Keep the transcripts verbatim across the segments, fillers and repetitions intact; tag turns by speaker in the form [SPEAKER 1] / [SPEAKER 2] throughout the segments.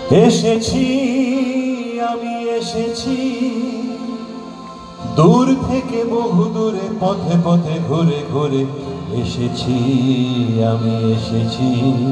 [SPEAKER 1] এসেছি আমি এসেছি দূর থেকে বহু দূরে পথে পথে ঘুরে ঘুরে এসেছি আমি এসেছি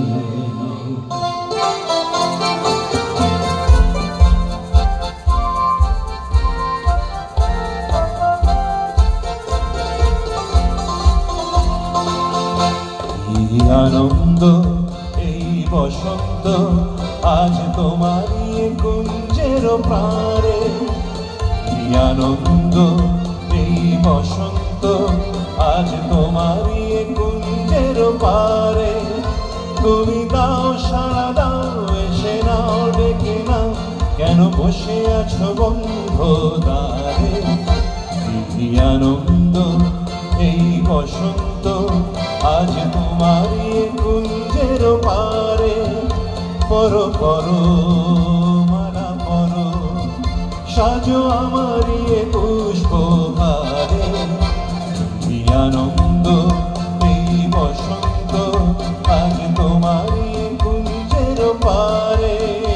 [SPEAKER 1] এই আনন্দ এই বসন্ত আজ তোমারই কুঞ্জের প্রাণে এই আনন্দ এই বসন্ত আজ তোমারই কুঞ্জের পারে তুমি দাও সাড়া দাও এসে নাও ডেকে নাও কেন বসে আছো বন্ধ দ্বারে এই আনন্দ এই বসন্ত আজ তোমারই কুঞ্জের পারে পরো পরো মালা পরো সাজো আমারি পুষ্পহারে এই আনন্দ এই বসন্ত আজ তোমারই কুঞ্জের পারে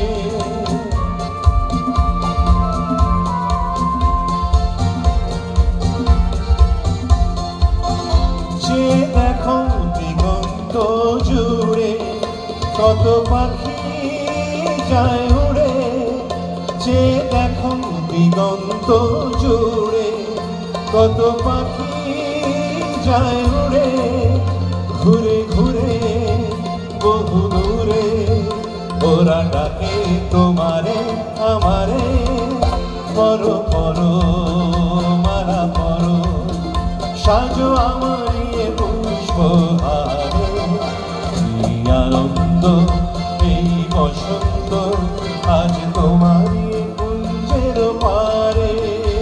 [SPEAKER 1] যে দেখো দিগন্ত জুড়ে কত পাখি যায় উড়ে যে দেখো দিগন্ত জুড়ে কত পাখি যায় উড়ে ঘুরে ঘুরে বহু দূরে ওরা ডাকে তোমারে আমারে পরো পরো মালা পরো সাজো আমারি পুষ্পহারে এই আনন্দ এই বসন্ত আজ তোমারই কুঞ্জের পারে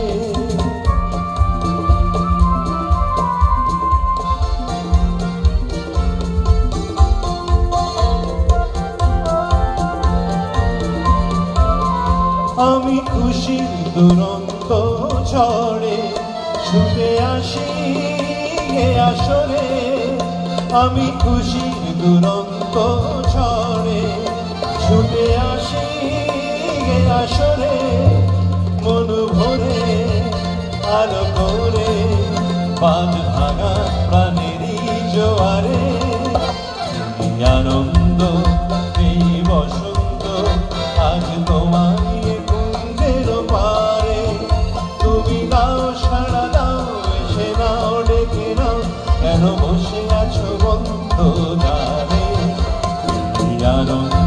[SPEAKER 1] আমি খুশির দুরন্ত ঝড়ে ছুটে আসি এ আসরে আমি খুশির দুরন্ত ঝড়ে ছুটে আসি এ আসরে মন ভরে আলো করে বাঁধ ভাঙা প্রাণেরই জোয়ারে এই আনন্দ এই বসন্ত আজ তোমারই কুঞ্জের পারে তুমি দাও সাড়া দাও এসে নাও ডেকে নাও কেন বসে আছো বন্ধ দ্বারে এই আনন্দ